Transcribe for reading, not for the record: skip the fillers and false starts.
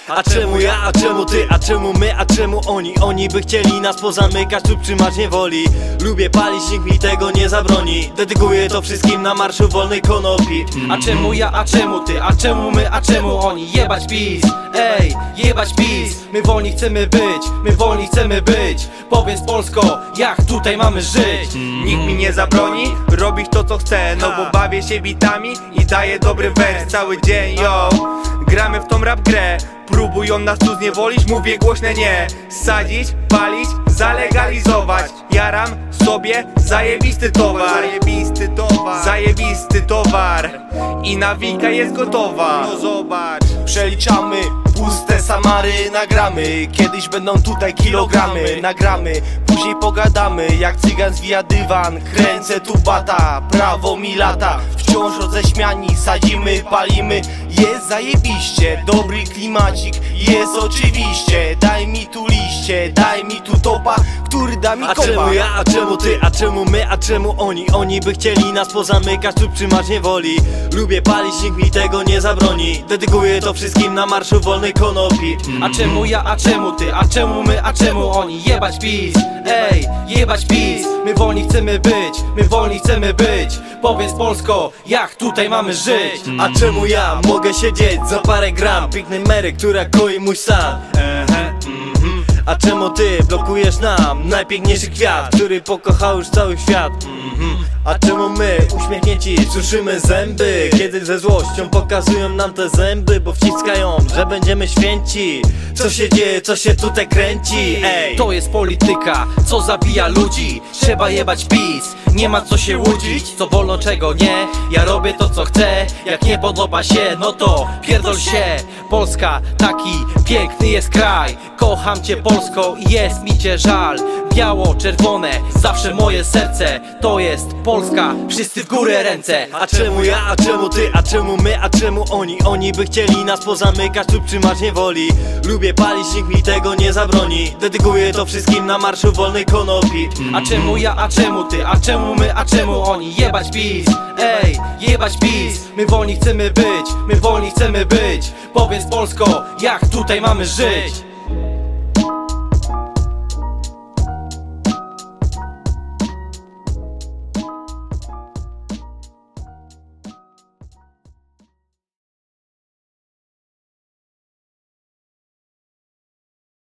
A czemu ja, a czemu ty, a czemu my, a czemu oni? Oni by chcieli nas pozamykać lub trzymać niewoli. Lubię palić, nikt mi tego nie zabroni. Dedykuję to wszystkim na marszu wolnej konopi. A czemu ja, a czemu ty, a czemu my, a czemu oni? Jebać PiS, ej, jebać PiS. My wolni chcemy być, my wolni chcemy być. Powiedz Polsko, jak tutaj mamy żyć? Nikt mi nie zabroni robić to co chcę, no bo bawię się bitami i daję dobry wers cały dzień, yo. Gramy w tą rap grę, próbują nas tu zniewolić, mówię głośne nie. Sadzić, palić, zalegalizować. Jaram sobie zajebisty towar, zajebisty towar. I nawika jest gotowa, no zobacz. Przeliczamy puste samary, nagramy. Kiedyś będą tutaj kilogramy, nagramy. Później pogadamy, jak cygan zwija dywan. Kręcę tu bata, prawo mi lata. Wciąż roześmiani, sadzimy, palimy. Jest zajebiście, dobry klimacik. Jest oczywiście, daj mi tu liście, daj mi tu topa, który da mi kopa. A czemu ja, a czemu ty, a czemu my, a czemu oni? Oni by chcieli nas pozamykać lub trzymać niewoli. Lubię palić, nikt mi tego nie zabroni. Dedykuję to wszystkim na marszu wolnej konopi. A czemu ja, a czemu ty, a czemu my, a czemu oni? Jebać PiS, ej, jebać PiS. My wolni chcemy być, my wolni chcemy być. Powiedz Polsko, jak tutaj mamy żyć? A czemu ja mogę siedzieć za parę gram pięknej Mary, która koi mój stan? A czemu ty blokujesz nam najpiękniejszy kwiat, który pokochał już cały świat? A czemu my, uśmiechnięci, suszymy zęby, kiedy ze złością pokazują nam te zęby, bo wciskają, że będziemy święci? Co się dzieje, co się tutaj kręci? Ej! To jest polityka, co zabija ludzi. Trzeba jebać PiS, nie ma co się łudzić. Co wolno, czego nie, ja robię to co chcę. Jak nie podoba się, no to pierdol się. Polska, taki piękny jest kraj. Kocham cię Polsko i jest mi cię żal. Biało-czerwone, zawsze moje serce. To jest Polska, wszyscy w górę ręce. A czemu ja, a czemu ty, a czemu my, a czemu oni? Oni by chcieli nas pozamykać lub trzymać niewoli. Lubię palić, nikt mi tego nie zabroni. Dedykuję to wszystkim na marszu wolnej konopi. A czemu ja, a czemu ty, a czemu my, a czemu oni? Jebać PiS, ej, jebać PiS. My wolni chcemy być, my wolni chcemy być. Powiedz Polsko, jak tutaj mamy żyć?